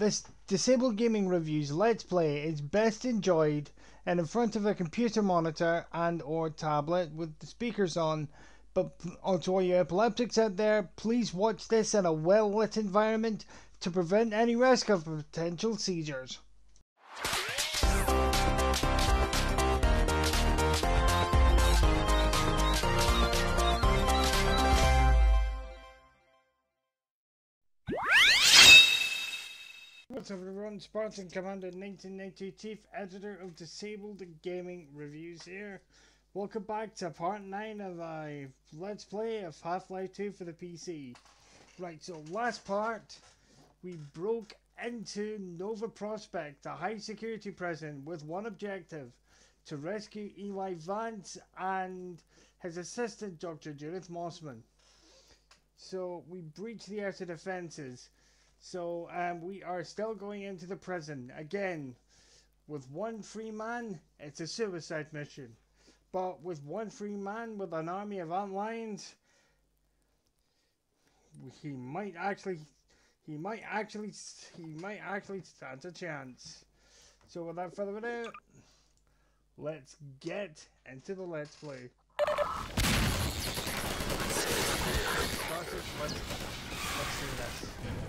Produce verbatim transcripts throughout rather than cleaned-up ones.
This Disabled Gaming Reviews Let's Play is best enjoyed and in front of a computer monitor and or tablet with the speakers on. But to all you epileptics out there, please watch this in a well-lit environment to prevent any risk of potential seizures. What's up everyone, Spartan Commander nineteen ninety, Chief Editor of Disabled Gaming Reviews here. Welcome back to part nine of a Let's Play of Half-Life two for the P C. Right, so last part, we broke into Nova Prospekt, a high security prison with one objective, to rescue Eli Vance and his assistant Doctor Judith Mossman. So we breached the outer defenses. So um, we are still going into the prison. Again, with one free man, it's a suicide mission. But with one free man with an army of antlions, he might actually, he might actually, he might actually stand a chance. So without further ado, let's get into the Let's Play. Let's, let's do this.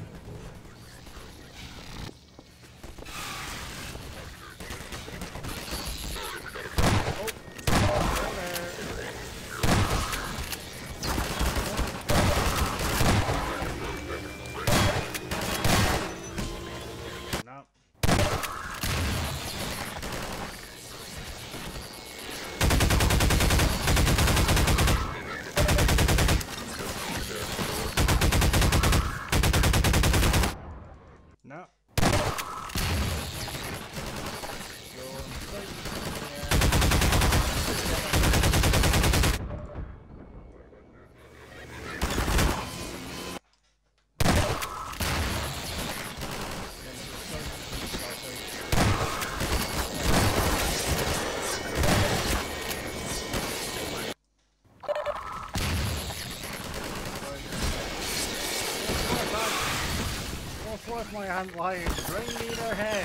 No. What's my hand lying? Bring me their heads.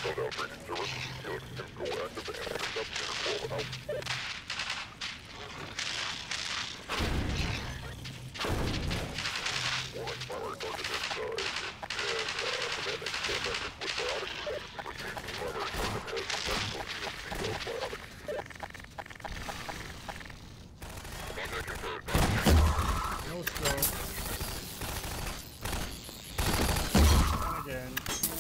No stroke. And again.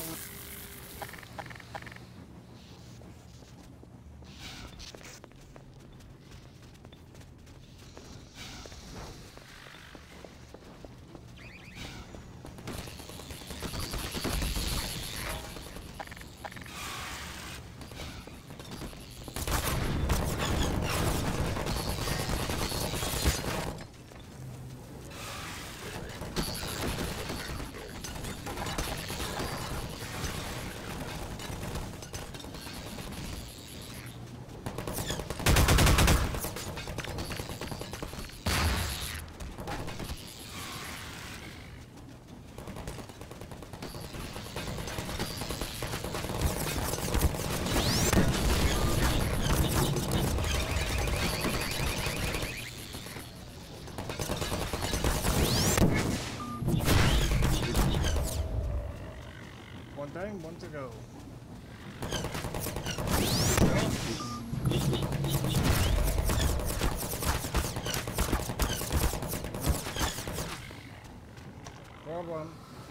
One down, one to go. Problem.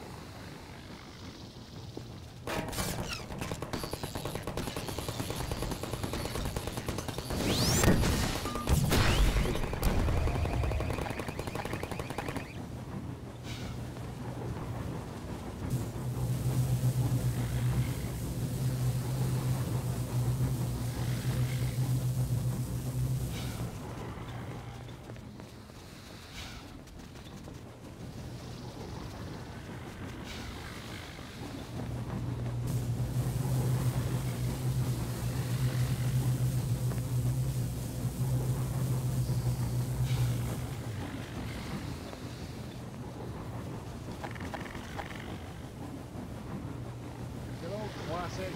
Good old classic.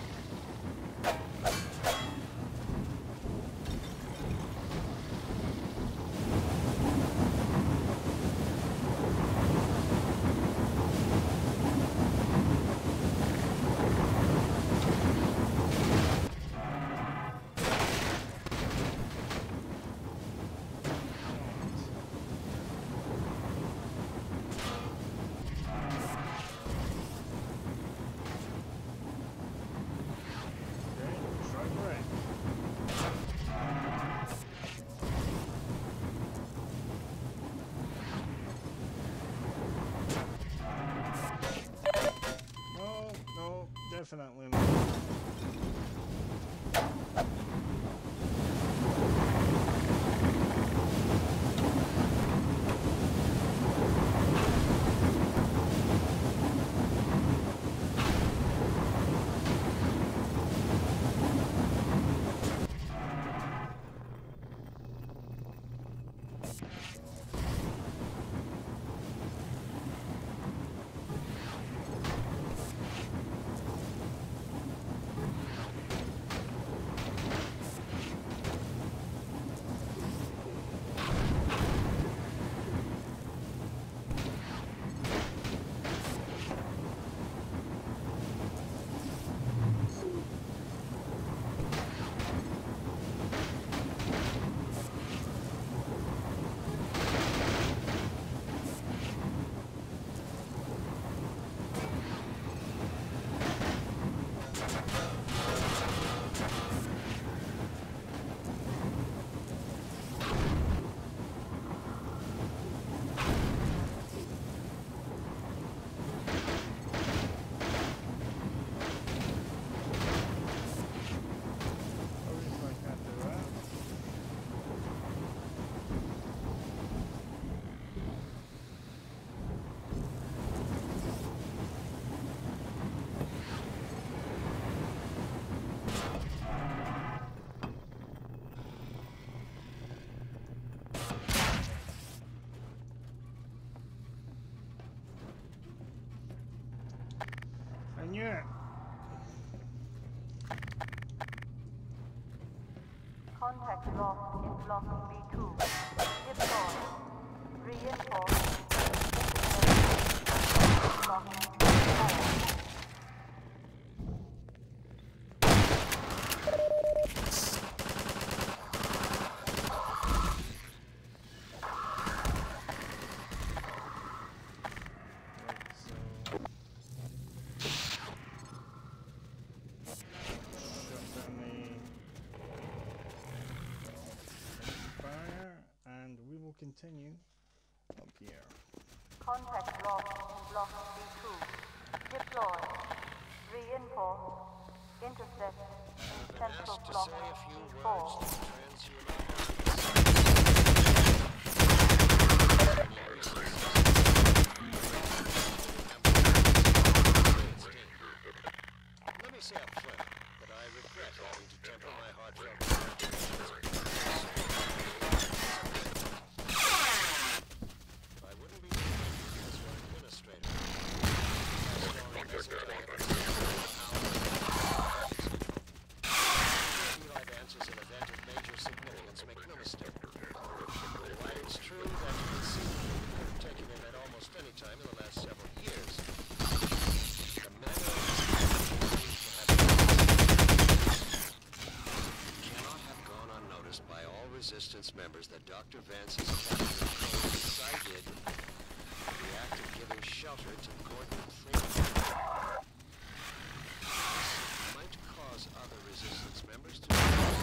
Definitely not. Contact lost in Block B two. Deploy. Reinforce. Block B four. Continue up here. Contact lost in Block B two. Deploy. Reinforce. Intercept in Central Block B four. Let me say up front that I regret having to temper my heartfelt Resistance members that Doctor Vance's captain decided the act of giving shelter to Gordon Freeman might cause other resistance members to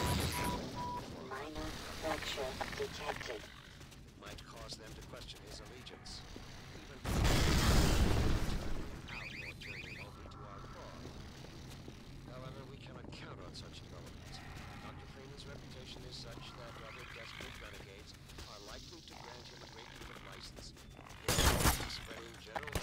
minor fracture detected. Might cause them to question his allegiance, even out or turning over to our cause. However, we cannot count on such developments. Doctor Freeman's reputation is such that other desperate renegades are likely to grant him a great deal of license, spreading general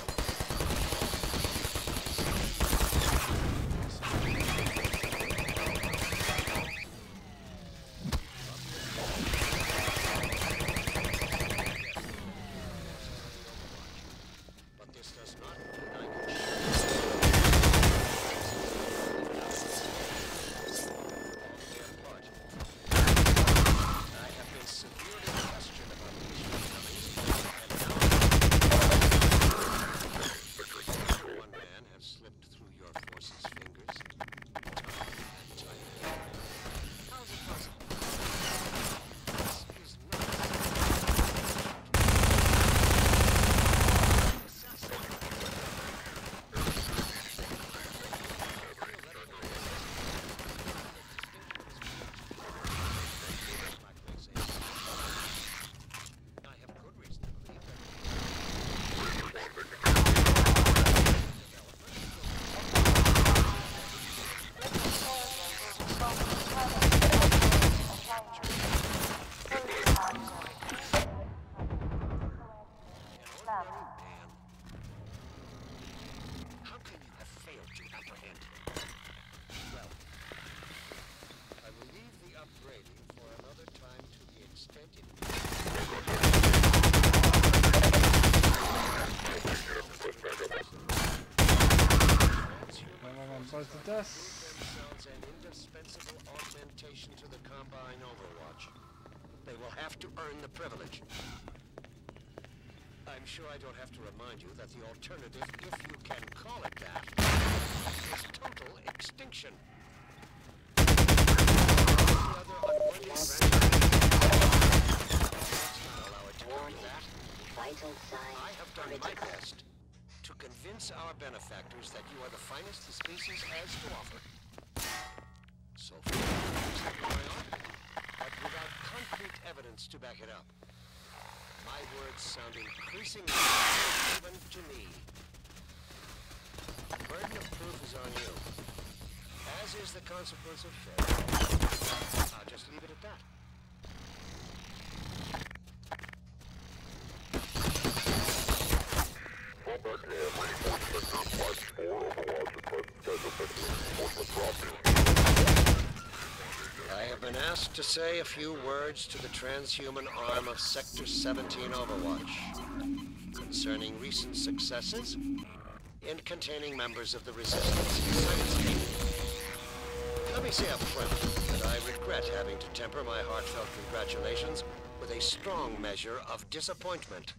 but this does not mean I can To dust. Themselves an indispensable augmentation to the Combine Overwatch. They will have to earn the privilege. I'm sure I don't have to remind you that the alternative, if you can call it that, is total extinction. The other unworthy allow it to do that. Vital sign. I have done my best to convince our benefactors that you are the finest the species has to offer. So far, but without concrete evidence to back it up. My words sound increasingly even to me. The burden of proof is on you, as is the consequence of failure. I'll just leave it at that. I have been asked to say a few words to the transhuman arm of Sector seventeen Overwatch concerning recent successes in containing members of the Resistance. Let me say up front that I regret having to temper my heartfelt congratulations with a strong measure of disappointment.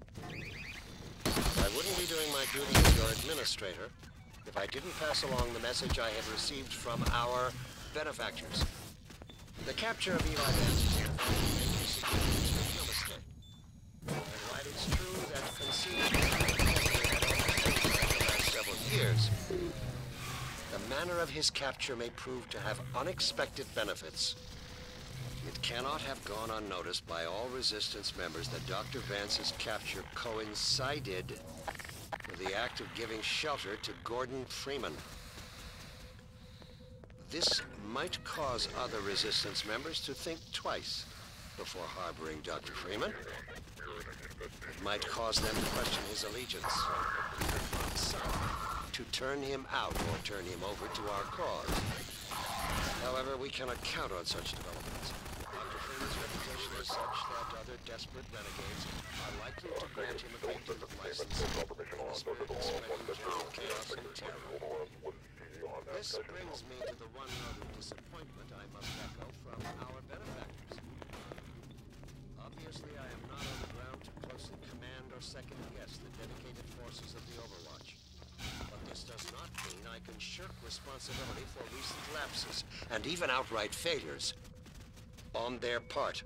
I wouldn't be doing my duty as your administrator if I didn't pass along the message I have received from our benefactors. The capture of Eli Vance is no mistake. And while it's true that conceivably the last several years, the manner of his capture may prove to have unexpected benefits. It cannot have gone unnoticed by all Resistance members that Doctor Vance's capture coincided with the act of giving shelter to Gordon Freeman. This might cause other Resistance members to think twice before harboring Doctor Freeman. It might cause them to question his allegiance. Some to turn him out or turn him over to our cause. However, we cannot count on such developments. Doctor Freeman's reputation is such that other desperate renegades are likely to grant him a great deal of license in the spirit of spreading general chaos and terror. This brings me to the one note of disappointment I must echo from our benefactors. Obviously, I am not on the ground to closely command or second-guess the dedicated forces of the Overwatch. But this does not mean I can shirk responsibility for recent lapses and even outright failures on their part.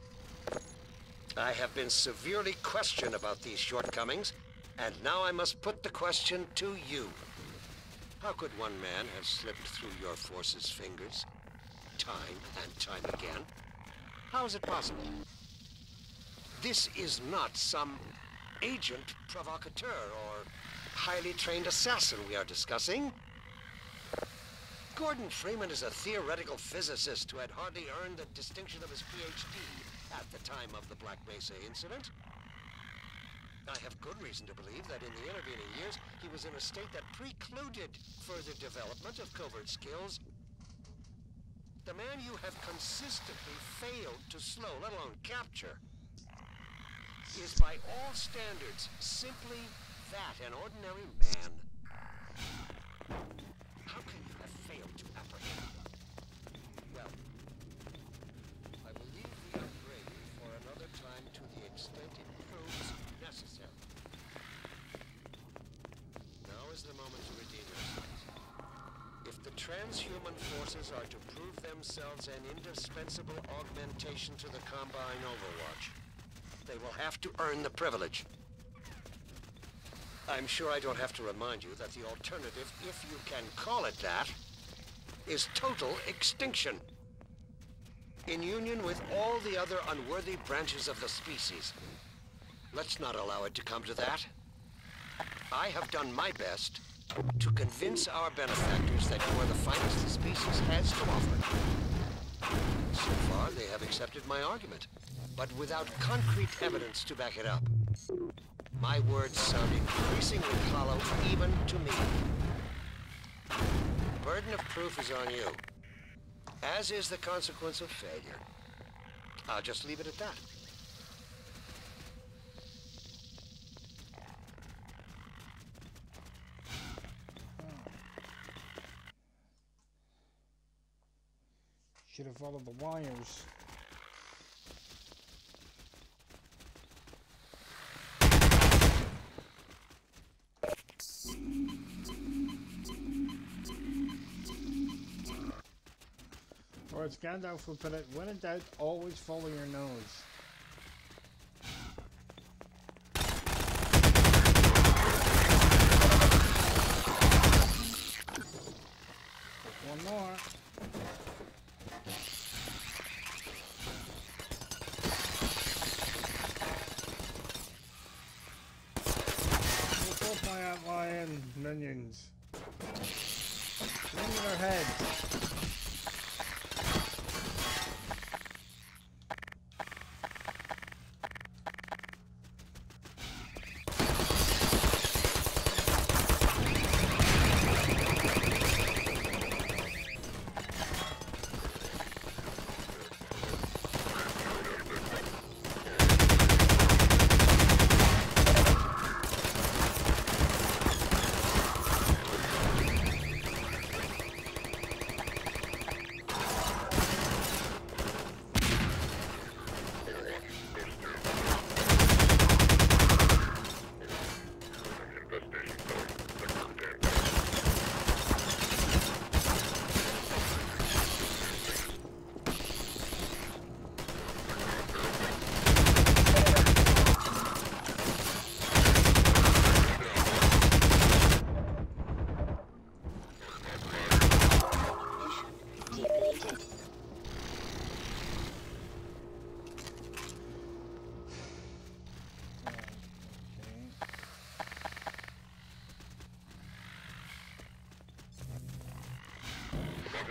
I have been severely questioned about these shortcomings, and now I must put the question to you. How could one man have slipped through your force's fingers time and time again? How is it possible? This is not some agent provocateur or highly trained assassin we are discussing. Gordon Freeman is a theoretical physicist who had hardly earned the distinction of his P H D at the time of the Black Mesa incident. I have good reason to believe that in the intervening years, he was in a state that precluded further development of covert skills. The man you have consistently failed to slow, let alone capture, is by all standards simply that, an ordinary man. How can you have failed to apprehend? Well, I will leave the upgrading for another time to the extent it proves necessary. Now is the moment to redeem yourselves. If the transhuman forces are to prove themselves an indispensable augmentation to the Combine Overwatch, they will have to earn the privilege. I'm sure I don't have to remind you that the alternative, if you can call it that, is total extinction. In union with all the other unworthy branches of the species. Let's not allow it to come to that. I have done my best to convince our benefactors that you are the finest the species has to offer. So far, they have accepted my argument, but without concrete evidence to back it up. My words sound increasingly hollow even to me. The burden of proof is on you, as is the consequence of failure. I'll just leave it at that. Should have followed the wires. Or as Gandalf would put it, when in doubt, always follow your nose. One more. Both my outlying minions. Aim their heads.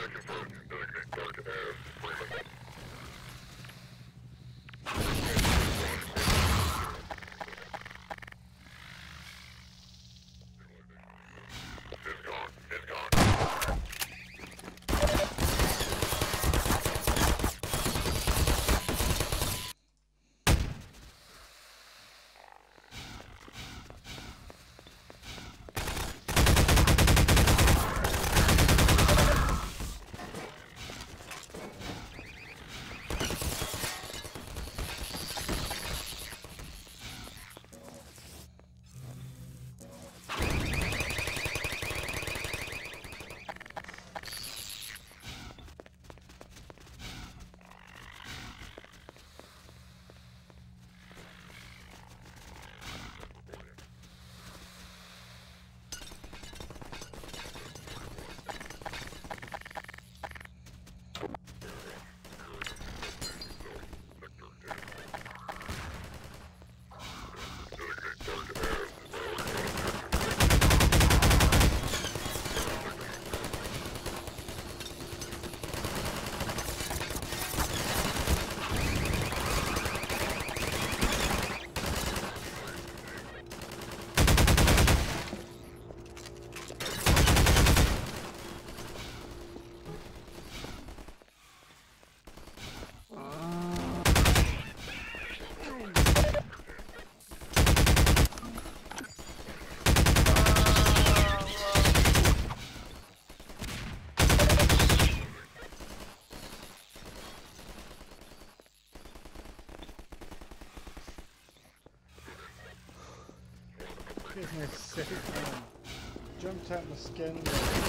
Give me a second. Um, jumped out my skin.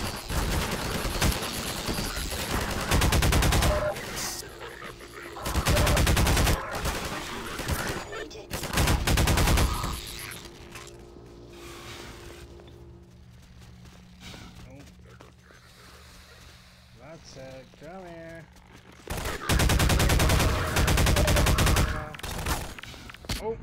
Oh. That's it. Come here. Oh.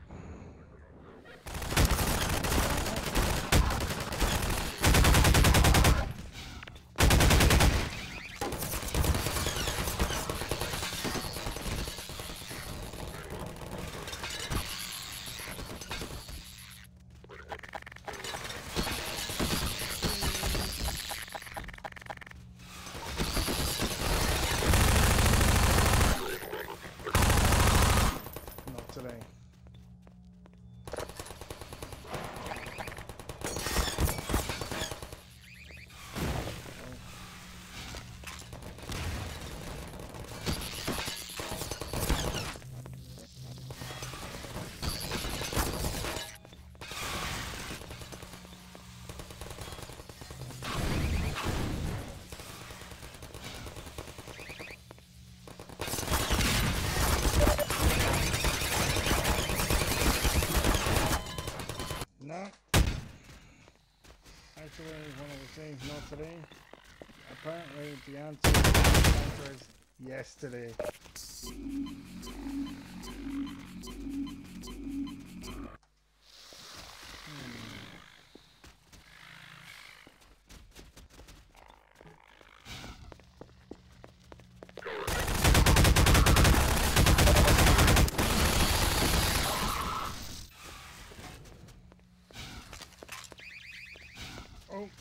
Today. No. Actually, one of the things not today. Apparently, the answer, the answer is yesterday. Oh.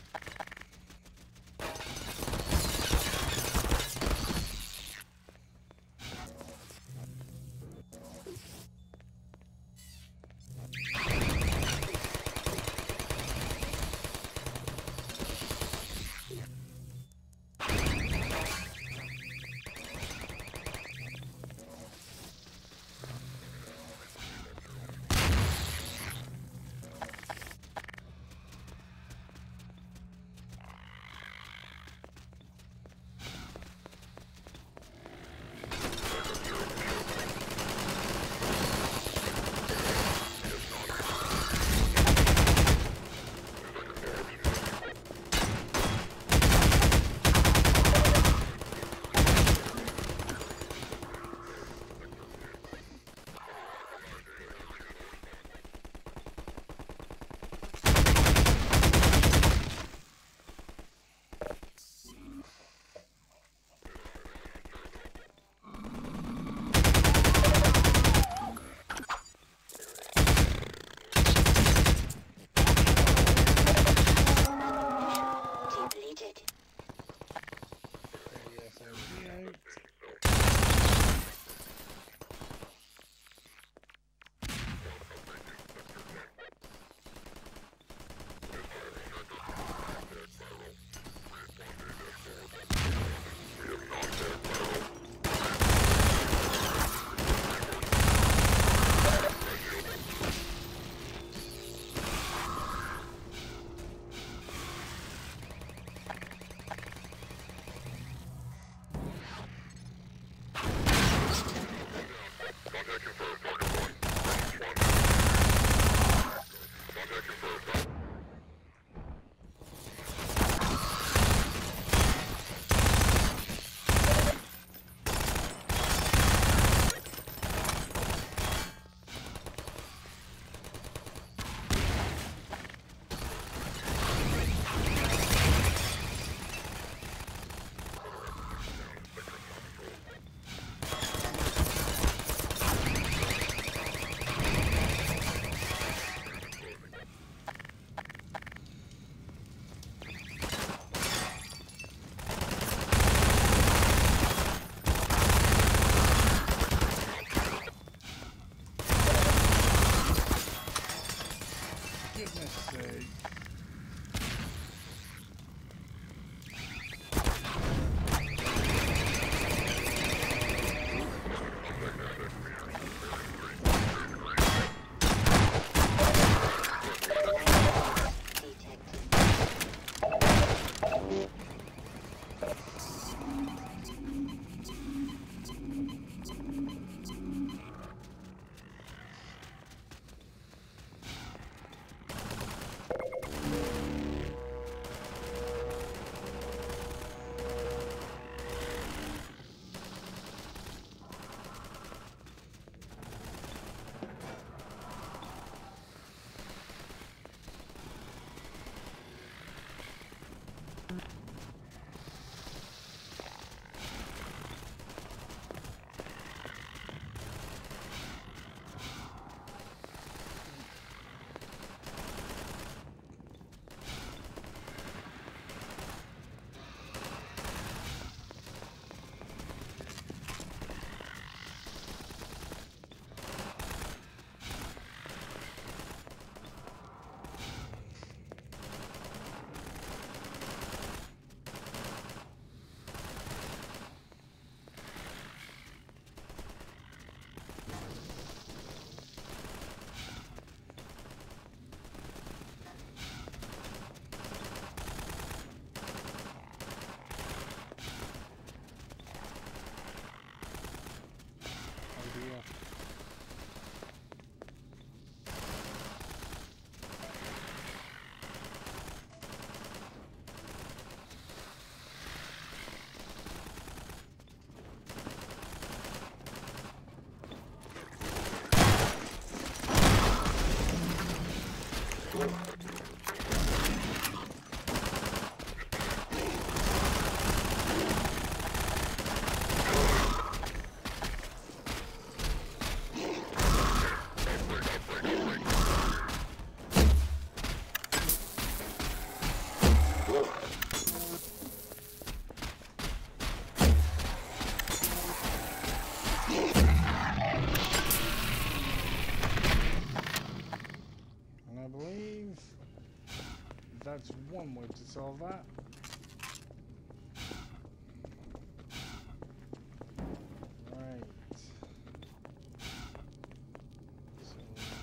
one way to solve that. Right. So...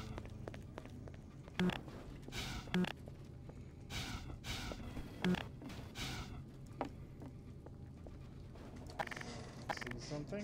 see something?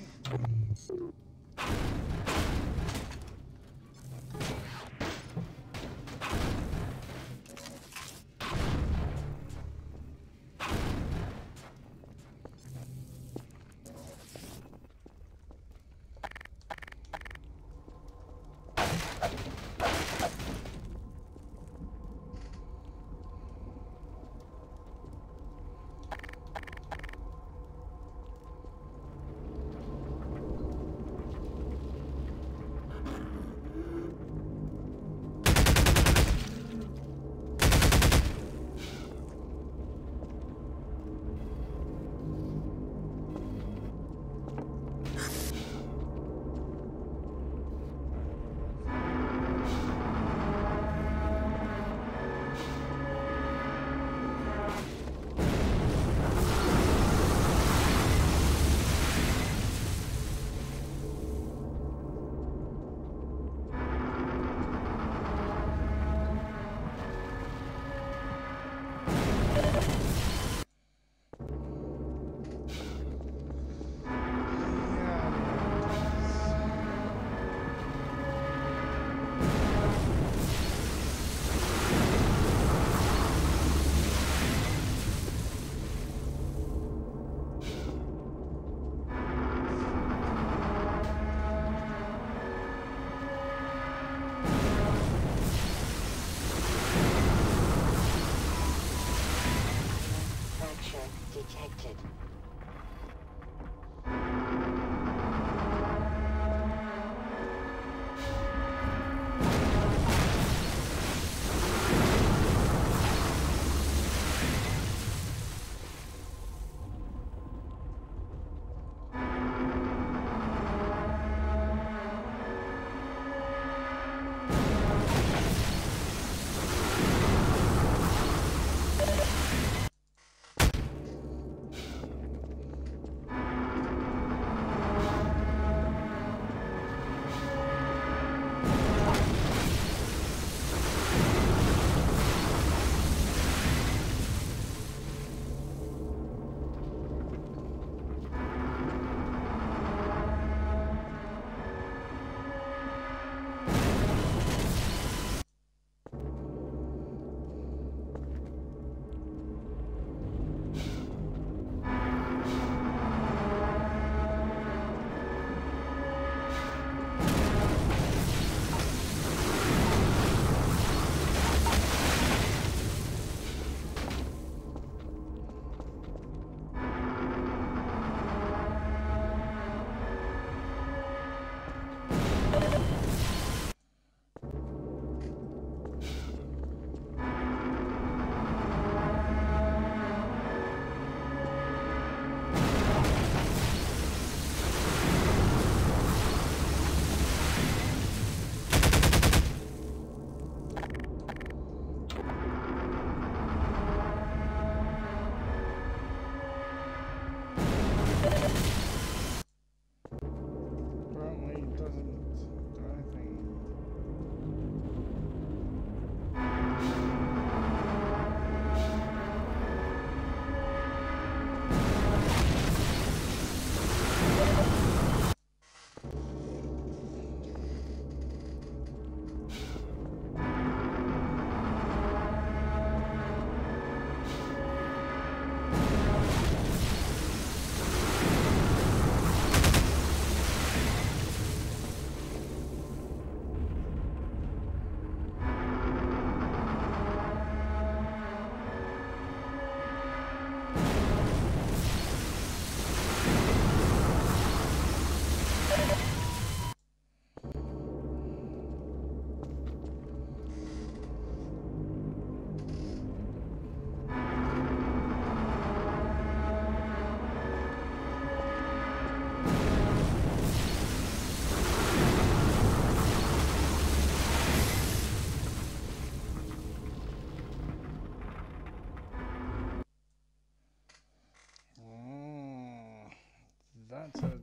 Detected.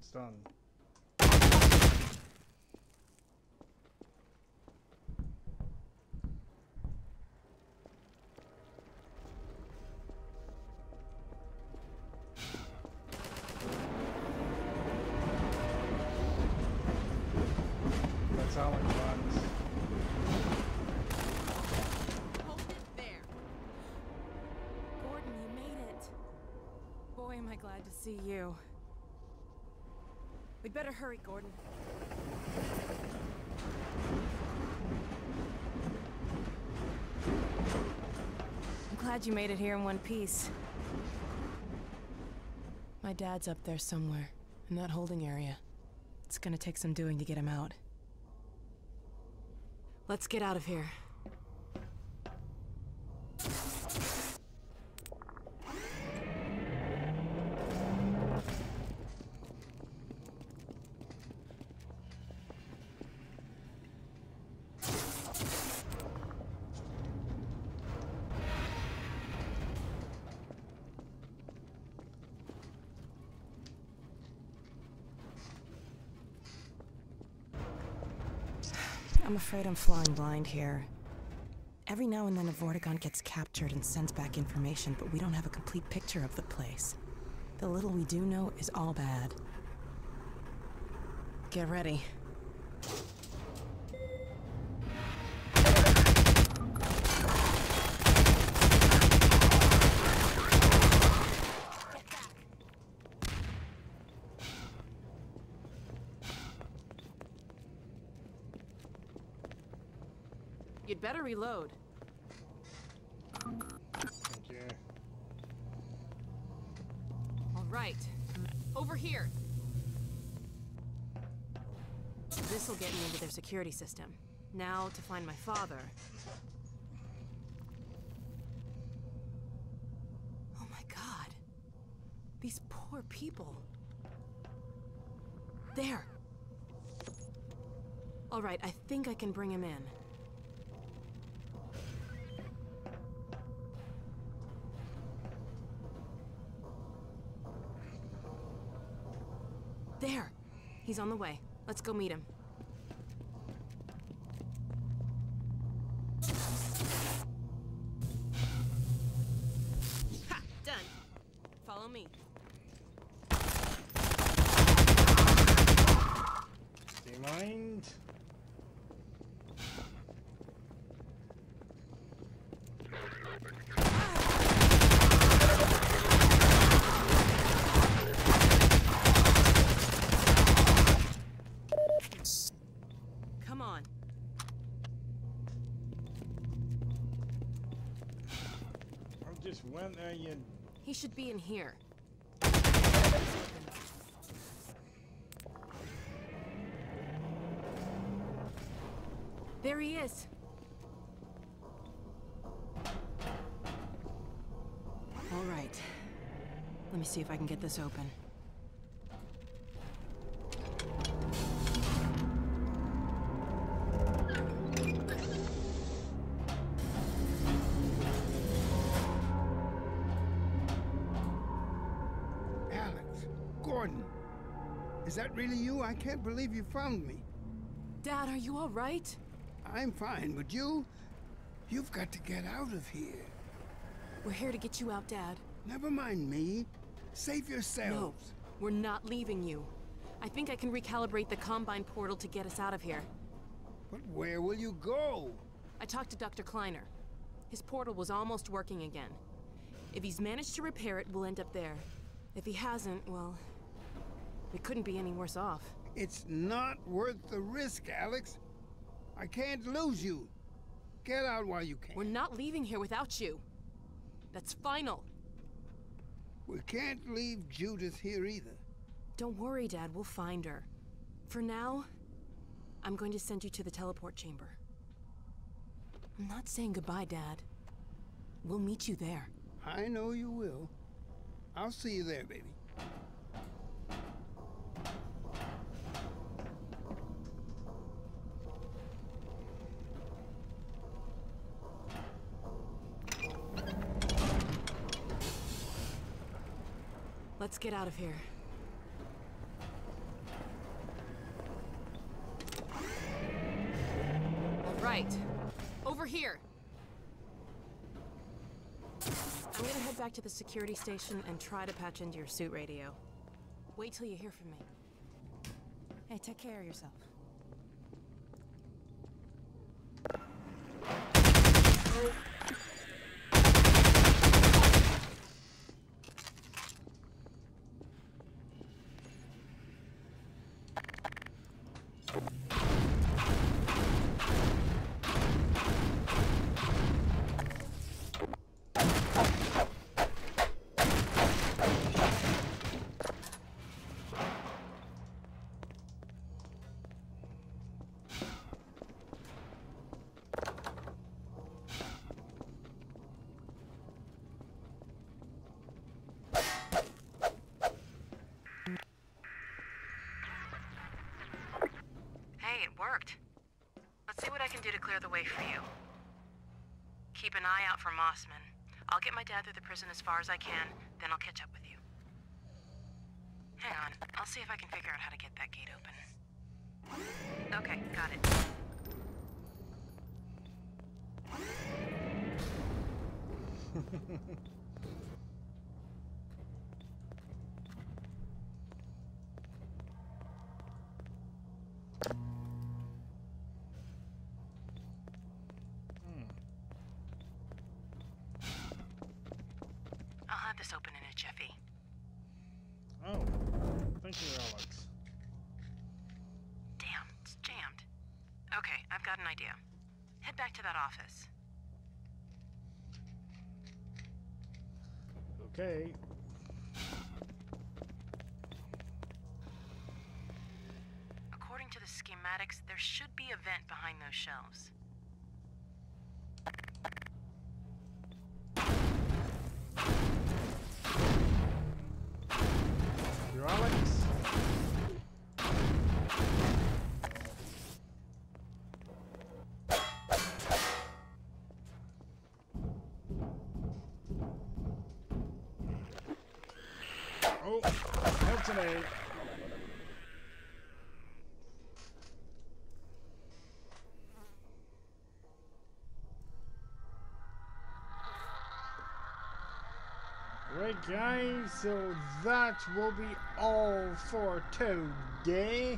it's done. That's how it runs. Hold it there. Gordon, you made it. Boy, am I glad to see you. We'd better hurry, Gordon. I'm glad you made it here in one piece. My dad's up there somewhere, in that holding area. It's gonna take some doing to get him out. Let's get out of here. I'm afraid I'm flying blind here. Every now and then a Vortigaunt gets captured and sends back information, but we don't have a complete picture of the place. The little we do know is all bad. Get ready. You'd better reload. Thank you. All right. Over here. This'll get me into their security system. Now to find my father. Oh my God. These poor people. There. All right, I think I can bring him in. There! He's on the way. Let's go meet him. Ha! Done. Follow me. Do you mind? Come on. I just went there, you... He should be in here. There he is. All right. Let me see if I can get this open. Gordon, is that really you? I can't believe you found me. Dad, are you all right? I'm fine, but you? You've got to get out of here. We're here to get you out, Dad. Never mind me. Save yourselves. No, we're not leaving you. I think I can recalibrate the Combine portal to get us out of here. But where will you go? I talked to Doctor Kleiner. His portal was almost working again. If he's managed to repair it, we'll end up there. If he hasn't, well, we couldn't be any worse off. It's not worth the risk, Alex. I can't lose you. Get out while you can. We're not leaving here without you. That's final. We can't leave Judith here either. Don't worry, Dad. We'll find her. For now, I'm going to send you to the teleport chamber. I'm not saying goodbye, Dad. We'll meet you there. I know you will. I'll see you there, baby. Let's get out of here. right. Over here. I'm gonna head back to the security station and try to patch into your suit radio. Wait till you hear from me. Hey, take care of yourself. Hey, it worked. Let's see what I can do to clear the way for you. Keep an eye out for Mossman. I'll get my dad through the prison as far as I can, then I'll catch up with you. Hang on, I'll see if I can figure out how to get that gate open. Okay, got it. I'll have this open in a jiffy. Oh, thank you, Alex. Damn, it's jammed. Okay, I've got an idea. Head back to that office. Okay. According to the schematics, there should be a vent behind those shelves. You, Alex? Oh, that's an A. Right, guys, so that will be all for today.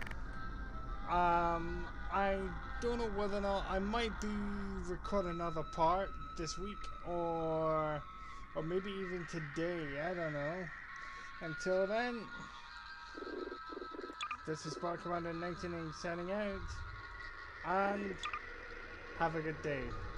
Um, I don't know whether or not I might be recording another part this week, or or maybe even today. I don't know. Until then, this is Spark Commander nineteen eighty signing out, and have a good day.